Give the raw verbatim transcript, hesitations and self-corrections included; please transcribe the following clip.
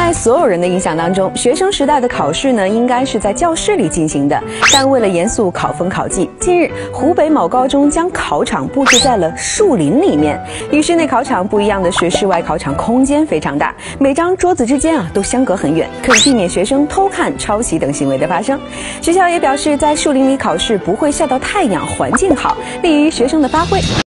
在所有人的印象当中，学生时代的考试呢，应该是在教室里进行的。但为了严肃考风考纪，近日湖北某高中将考场布置在了树林里面。与室内考场不一样的是，室外考场空间非常大，每张桌子之间啊都相隔很远，可以避免学生偷看、抄袭等行为的发生。学校也表示，在树林里考试不会晒到太阳，环境好，利于学生的发挥。